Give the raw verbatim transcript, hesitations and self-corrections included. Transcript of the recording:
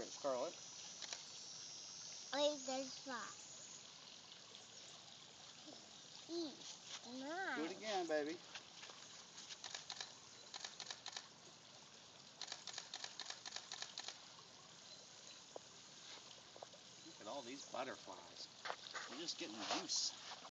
it, Scarlett. Wait, there's fly. Eat. Nice. Do it again, baby. Look at all these butterflies. We're just getting loose.